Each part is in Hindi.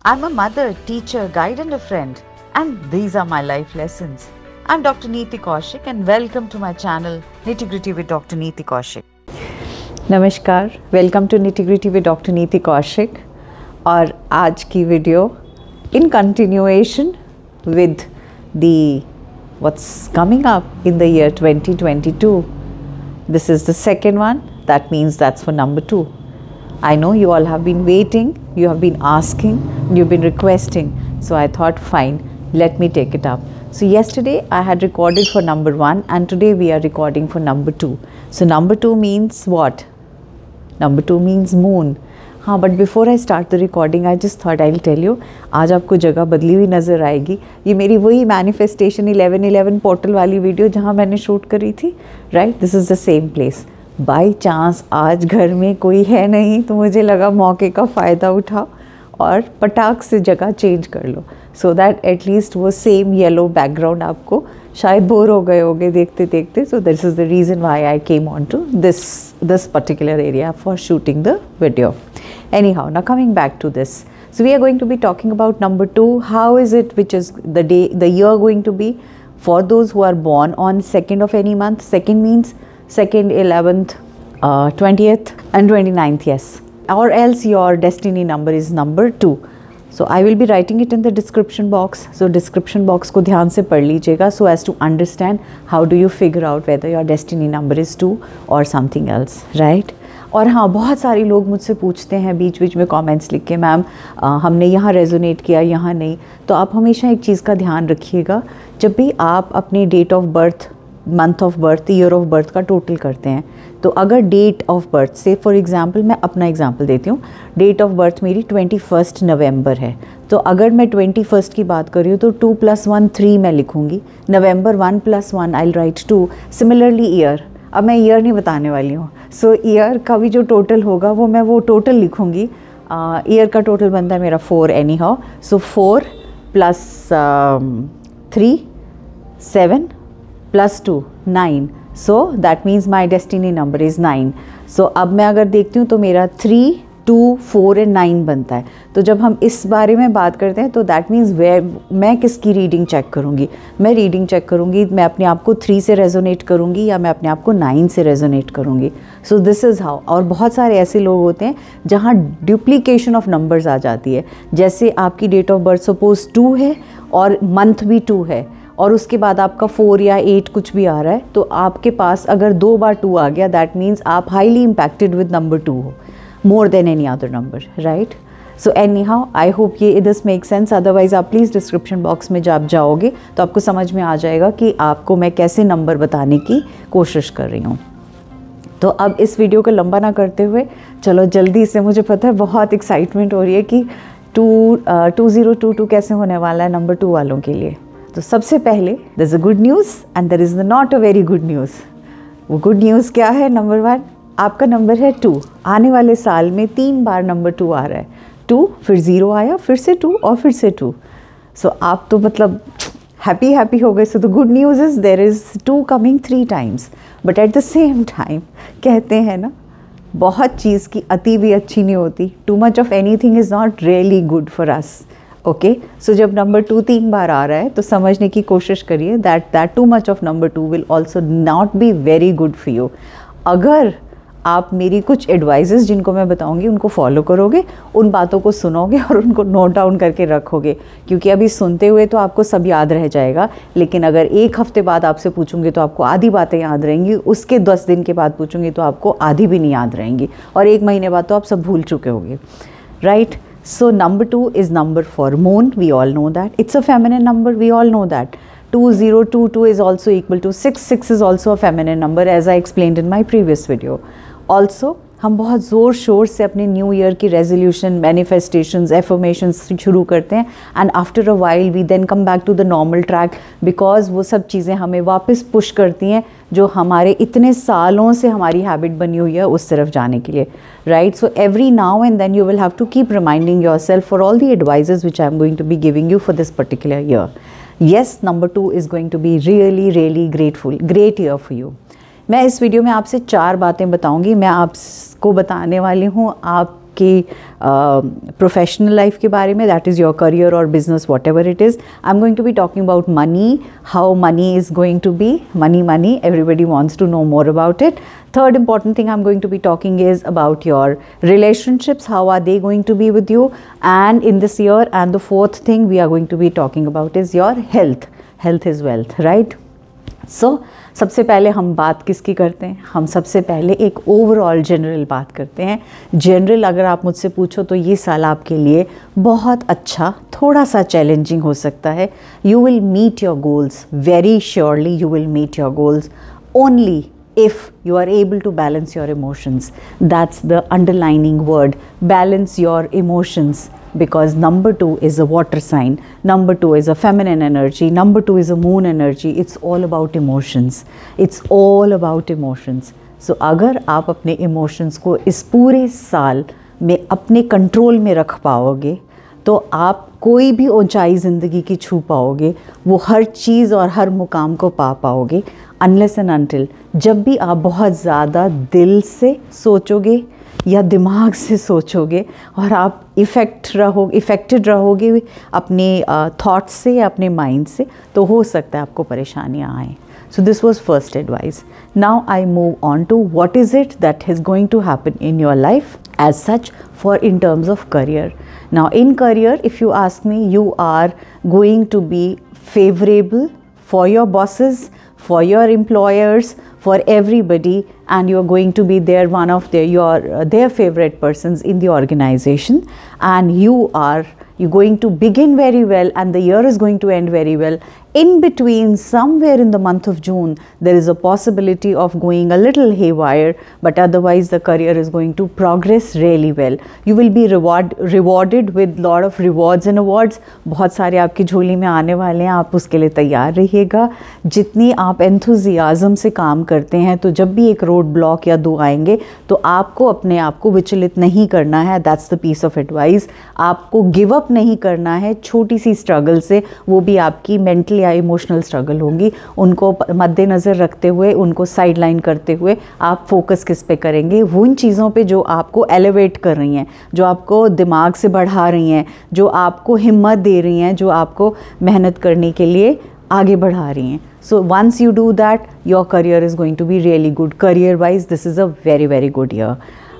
I'm a mother, teacher, guide and a friend, and these are my life lessons. I'm Dr. Neeti Kaushik and welcome to my channel Nitty Gritty with Dr. Neeti Kaushik. नमस्कार, welcome to nitty gritty with doctor Neeti Kaushik. और आज की video in continuation with the what's coming up in the year 2022. This is the second one, that means that's for number 2. I know you all have been waiting, you have been asking, you've been requesting, so I thought fine, let me take it up. So yesterday I had recorded for number 1 and today we are recording for number 2. So number 2 means what? Number 2 means moon. हाँ, but before I start the recording I just thought I'll tell you, आज आपको जगह बदली हुई नज़र आएगी. ये मेरी वही मैनिफेस्टेशन 11/11 पोर्टल वाली वीडियो जहाँ मैंने शूट करी थी, right? This is the same place. By chance आज घर में कोई है नहीं तो मुझे लगा मौके का फ़ायदा उठाओ और पटाख से जगह चेंज कर लो, सो दैट एटलीस्ट वो सेम येलो बैकग्राउंड आपको शायद बोर हो गए होगे देखते देखते. So this is the reason why I came on to this particular area for shooting the video. Anyhow, now coming back to this. So we are going to be talking about number 2. How is it, which is the year going to be for those who are born on 2nd of any month. 2nd means 2nd, 11th, 20th and 29th, yes. Or else your destiny number is number 2. So I will be writing it in the description box. So description box को ध्यान से पढ़ लीजिएगा so as to understand how do you figure out whether your destiny number is 2 or something else, right? और हाँ, बहुत सारे लोग मुझसे पूछते हैं बीच बीच में कमेंट्स लिख के, मैम हमने यहाँ रेजोनेट किया, यहाँ नहीं. तो आप हमेशा एक चीज़ का ध्यान रखिएगा, जब भी आप अपनी date of birth, month of birth, year of birth का टोटल करते हैं, तो अगर डेट ऑफ बर्थ से फॉर एग्जांपल मैं अपना एग्जांपल देती हूँ, डेट ऑफ बर्थ मेरी 21 नवंबर है, तो अगर मैं 21 की बात कर रही हूँ तो 2 + 1 3 मैं लिखूँगी. November 1 + 1 I will write 2. Similarly year, अब मैं ईयर नहीं बताने वाली हूँ, सो ईयर का भी जो टोटल होगा वो मैं वो टोटल लिखूँगी. ईयर का टोटल बनता है मेरा 4 anyhow. So 4 + 3 7 + 2 9. So that means my destiny number is 9. So अब मैं अगर देखती हूँ तो मेरा 3 2 4 और 9 बनता है. तो जब हम इस बारे में बात करते हैं तो दैट मीन्स मैं किसकी रीडिंग चेक करूँगी? मैं रीडिंग चेक करूँगी, मैं अपने आप को 3 से रेजोनेट करूँगी या मैं अपने आप को 9 से रेजोनेट करूँगी. So this is how. और बहुत सारे ऐसे लोग होते हैं जहाँ डुप्लीकेशन ऑफ नंबर्स आ जाती है. जैसे आपकी डेट ऑफ बर्थ सपोज 2 है और मंथ भी 2 है और उसके बाद आपका 4 या 8 कुछ भी आ रहा है, तो आपके पास अगर 2 बार 2 आ गया दैट मीन्स आप हाईली इम्पैक्टेड विद नंबर 2 हो, more than any other number, right? So anyhow, I hope ये this makes sense. Otherwise आप प्लीज़ डिस्क्रिप्शन बॉक्स में जब जाओगे तो आपको समझ में आ जाएगा कि आपको मैं कैसे नंबर बताने की कोशिश कर रही हूँ. तो अब इस वीडियो को लंबा ना करते हुए चलो जल्दी से, मुझे पता है बहुत एक्साइटमेंट हो रही है कि 2022 कैसे होने वाला है नंबर 2 वालों के लिए. तो सबसे पहले there is a good news and there is not a very good news. वो गुड न्यूज़ क्या है? नंबर 1, आपका नंबर है 2. आने वाले साल में 3 बार नंबर 2 आ रहा है. 2 फिर 0 आया, फिर से 2 और फिर से 2. सो आप तो मतलब हैप्पी हो गए. So the good news is there is 2 coming 3 times. But at the same time कहते हैं ना, बहुत चीज़ की अति भी अच्छी नहीं होती. Too much of anything is not really good for us. Okay, so जब नंबर 2 3 बार आ रहा है तो समझने की कोशिश करिए that too much of number 2 will also not be very good for you. अगर आप मेरी कुछ एडवाइजेस जिनको मैं बताऊंगी उनको फॉलो करोगे, उन बातों को सुनोगे और उनको नोट डाउन करके रखोगे, क्योंकि अभी सुनते हुए तो आपको सब याद रह जाएगा, लेकिन अगर 1 हफ्ते बाद आपसे पूछूंगी तो आपको आधी बातें याद रहेंगी, उसके 10 दिन के बाद पूछूंगी तो आपको आधी भी नहीं याद रहेंगी, और 1 महीने बाद तो आप सब भूल चुके होंगे, right? So number 2 is number for moon. We all know that. It's a feminine number. We all know that. 2022 is also equal to 6. 6 is also a feminine number as I explained in my previous video. Also, हम बहुत ज़ोर शोर से अपने न्यू ईयर की रेजोल्यूशन, मैनिफेस्टेशंस, एफर्मेशंस शुरू करते हैं and after a while we then come back to the normal track, because वो सब चीज़ें हमें वापस पुश करती हैं जो हमारे इतने सालों से हमारी हैबिट बनी हुई है उस तरफ जाने के लिए, right? So every now and then you will have to keep reminding yourself for all the advises which I am going to be giving you for this particular year. Yes, number 2 is going to be really great year for you. मैं इस वीडियो में आपसे 4 बातें बताऊंगी. मैं आपको बताने वाली हूँ आप आपकी प्रोफेशनल लाइफ के बारे में, दैट इज़ योर करियर और business, whatever it is. I am going to be talking about money, how money is going to be, money, everybody wants to know more about it. Third important thing I'm going to be talking is about your relationships, how are they going to be with you and in this year. And the fourth thing we are going to be talking about is your health. Health is wealth, right? So सबसे पहले हम बात किसकी करते हैं? हम सबसे पहले एक ओवरऑल जनरल बात करते हैं. जनरल अगर आप मुझसे पूछो तो ये साल आपके लिए बहुत अच्छा, थोड़ा सा चैलेंजिंग हो सकता है. You will meet your goals, very surely you will meet your goals only if you are able to balance your emotions. That's the underlining word, balance your emotions, because number 2 is a water sign, number 2 is a feminine energy, number 2 is a moon energy. It's all about emotions, it's all about emotions. So अगर आप अपने emotions को इस पूरे साल में अपने कंट्रोल में रख पाओगे तो आप कोई भी ऊंचाई ज़िंदगी की छू पाओगे, वो हर चीज़ और हर मुकाम को पा पाओगे. अनलेस एंड अनटिल जब भी आप बहुत ज़्यादा दिल से सोचोगे या दिमाग से सोचोगे और आप इफ़ेक्टेड रहोगे अपने थॉट्स से या अपने माइंड से, तो हो सकता है आपको परेशानियाँ आएँ. So this was first advice. Now I move on to what is it that is going to happen in your life as such for in terms of career. Now in career, if you ask me, you are going to be favorable for your bosses, for your employers, for everybody, and you are going to be one of their favorite persons in the organization, and you're going to begin very well and the year is going to end very well. In between, somewhere in the month of June, there is a possibility of going a little haywire, but otherwise the career is going to progress really well. You will be rewarded with lot of rewards and awards. बहुत सारे आपकी झोली में आने वाले हैं, आप उसके लिए तैयार रहिएगा. जितनी आप एंथुजियाज़म से काम करते हैं, तो जब भी एक रोड ब्लॉक या 2 आएंगे तो आपको अपने आप को विचलित नहीं करना है. That's the piece of advice. आपको गिव अप नहीं करना है छोटी सी स्ट्रगल से, वो भी आपकी मेंटल या इमोशनल स्ट्रगल होंगी. उनको मद्देनज़र रखते हुए, उनको साइड लाइन करते हुए आप फोकस किस पे करेंगे? वो उन चीज़ों पे जो आपको एलिवेट कर रही हैं, जो आपको दिमाग से बढ़ा रही हैं, जो आपको हिम्मत दे रही हैं, जो आपको मेहनत करने के लिए आगे बढ़ा रही हैं. So once you do that, your career is going to be really good. Career wise, this is a very, very good year.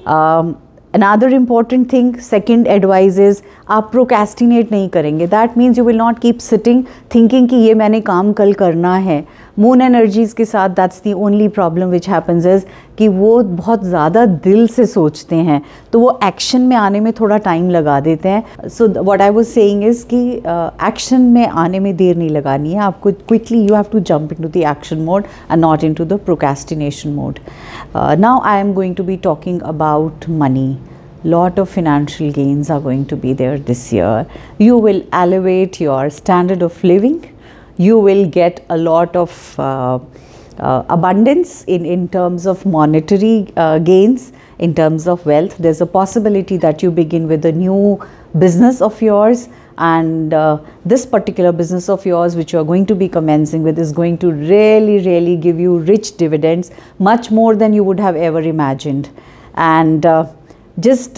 Another important thing, second advice is आप procrastinate नहीं करेंगे. That means you will not keep sitting thinking कि ये मैंने काम कल करना है. Moon energies के साथ that's the only problem which happens is कि वो बहुत ज़्यादा दिल से सोचते हैं, तो वो एक्शन में आने में थोड़ा टाइम लगा देते हैं. So what I was saying is कि एक्शन में आने में देर नहीं लगानी है आपको. Quickly you have to jump into the action mode and not into the procrastination mode. Now I am going to be talking about money. Lot of financial gains are going to be there this year. You will elevate your standard of living. You will get a lot of abundance in terms of monetary gains, in terms of wealth. There's a possibility that you begin with a new business of yours, and this particular business of yours which you are going to be commencing with is going to really give you rich dividends, much more than you would have ever imagined. And just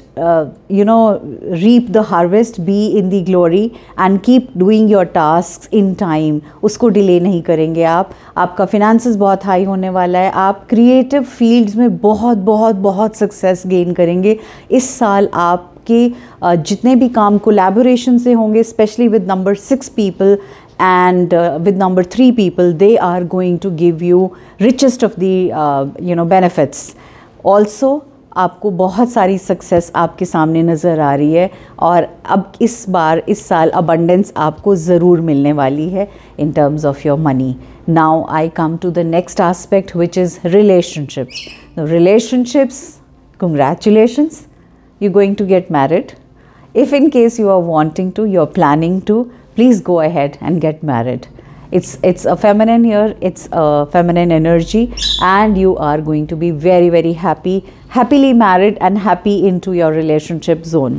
reap the harvest, be in the glory and keep doing your tasks in time. उसको डिले नहीं करेंगे आप. आपका finances बहुत हाई होने वाला है. आप क्रिएटिव फील्ड्स में बहुत सक्सेस गेन करेंगे. इस साल आपके जितने भी काम कोलैबोरेशन से होंगे, specially with number 6 people and with number 3 people, they are going to give you richest of the benefits. Also आपको बहुत सारी सक्सेस आपके सामने नज़र आ रही है, और अब इस साल अबंडेंस आपको ज़रूर मिलने वाली है in terms of your money. Now I come to the next aspect which is relationships. Relationships, congratulations, you're going to get married. If in case you are wanting to, you're planning to, please go ahead and get married. It's a feminine year, it's a feminine energy, and you are going to be very happily married and happy into your relationship zone.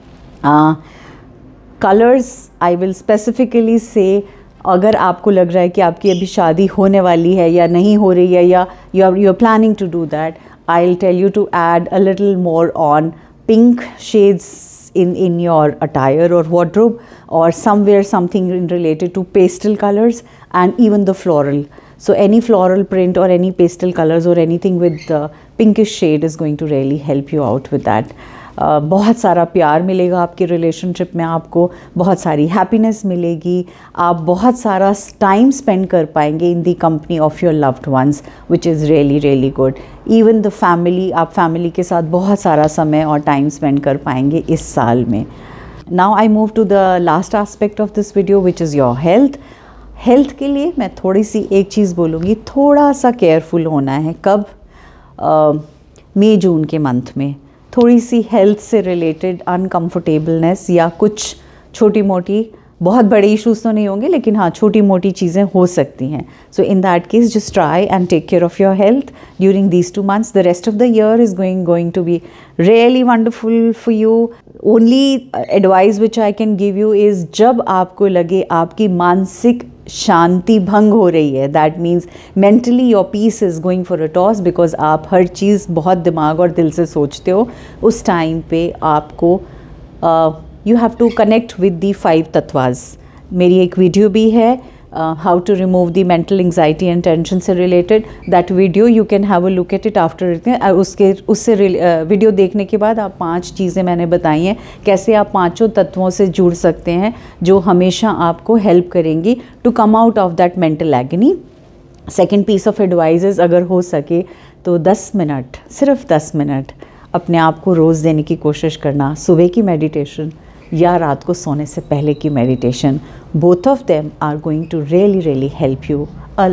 Colors, I will specifically say, अगर आपको लग रहा है कि आपकी अभी शादी होने वाली है या नहीं हो रही है, या you are planning to do that, I'll tell you to add a little more on pink shades in your attire or wardrobe, or somewhere something related to pastel colors and even the floral. So any floral print or any pastel colors or anything with the pinkish shade is going to really help you out with that. बहुत सारा प्यार मिलेगा आपके रिलेशनशिप में, आपको बहुत सारी हैप्पीनेस मिलेगी, आप बहुत सारा टाइम स्पेंड कर पाएंगे in the company of your loved ones, which is really really good. Even the family, आप फैमिली के साथ बहुत सारा समय और टाइम स्पेंड कर पाएंगे इस साल में. Now I move to the last aspect of this video, which is your health. Health के लिए मैं थोड़ी सी एक चीज़ बोलूँगी, थोड़ा सा केयरफुल होना है. कब? मई जून के मंथ में थोड़ी सी हेल्थ से रिलेटेड अनकम्फर्टेबलनेस या कुछ छोटी मोटी, बहुत बड़े इश्यूज़ तो नहीं होंगे लेकिन हाँ छोटी मोटी चीज़ें हो सकती हैं. So in that case just try and take care of your health during these 2 months. The rest of the year is going to be really wonderful for you. Only advice which I can give you is, जब आपको लगे आपकी मानसिक शांति भंग हो रही है, that means mentally your peace is going for a toss, because आप हर चीज़ बहुत दिमाग और दिल से सोचते हो, उस टाइम पे आपको you have to connect with the 5 तत्वास. मेरी एक वीडियो भी है, how to remove the mental anxiety and tension से related. That video you can have a look at it after. उससे वीडियो देखने के बाद आप 5 चीज़ें मैंने बताई हैं कैसे आप 5 तत्वों से जुड़ सकते हैं, जो हमेशा आपको हेल्प करेंगी to come out of that mental agony. Second piece of advice, अगर हो सके तो 10 मिनट, सिर्फ 10 मिनट अपने आप को रोज़ देने की कोशिश करना. सुबह की मेडिटेशन या रात को सोने से पहले की meditation, both of them are going to really really help you a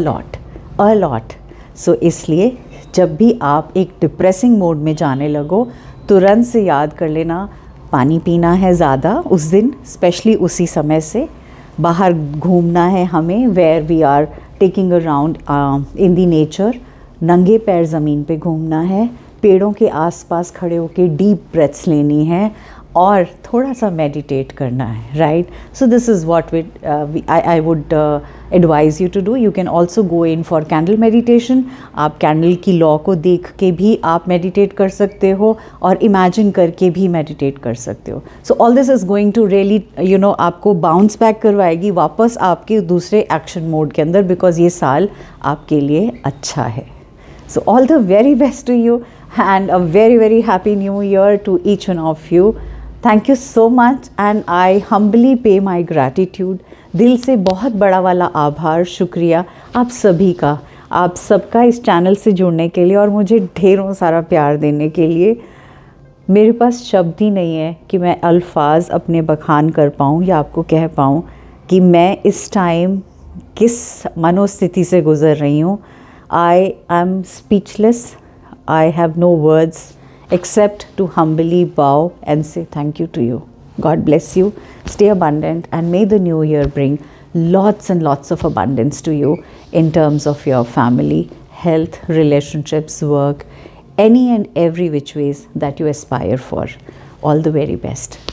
lot. So इसलिए जब भी आप एक डिप्रेसिंग मोड में जाने लगो, तुरंत से याद कर लेना पानी पीना है ज़्यादा उस दिन, स्पेशली उसी समय से. बाहर घूमना है हमें, where we are taking a round in the nature. नंगे पैर ज़मीन पे घूमना है, पेड़ों के आसपास खड़े होकर डीप ब्रेथ्स लेनी है और थोड़ा सा मेडिटेट करना है, right. So this is what I would advise you to do. You can also go in for candle meditation. आप कैंडल की लॉ को देख के भी आप मेडिटेट कर सकते हो और इमेजिन करके भी मेडिटेट कर सकते हो. So all this is going to really आपको बाउंस बैक करवाएगी वापस आपके दूसरे एक्शन मोड के अंदर, बिकॉज ये साल आपके लिए अच्छा है. So all the very best to you and a very very happy new year to each one of you. Thank you so much and I humbly pay my gratitude. दिल से बहुत बड़ा वाला आभार, शुक्रिया आप सभी का, आप सबका इस चैनल से जुड़ने के लिए और मुझे ढेरों सारा प्यार देने के लिए. मेरे पास शब्द ही नहीं है कि मैं अल्फाज अपने बखान कर पाऊँ या आपको कह पाऊँ कि मैं इस टाइम किस मनोस्थिति से गुज़र रही हूँ. I am speechless. I have no words except to humbly bow and say thank you to you. God bless you. Stay abundant and may the new year bring lots and lots of abundance to you in terms of your family, health, relationships, work, any and every which ways that you aspire for. All the very best.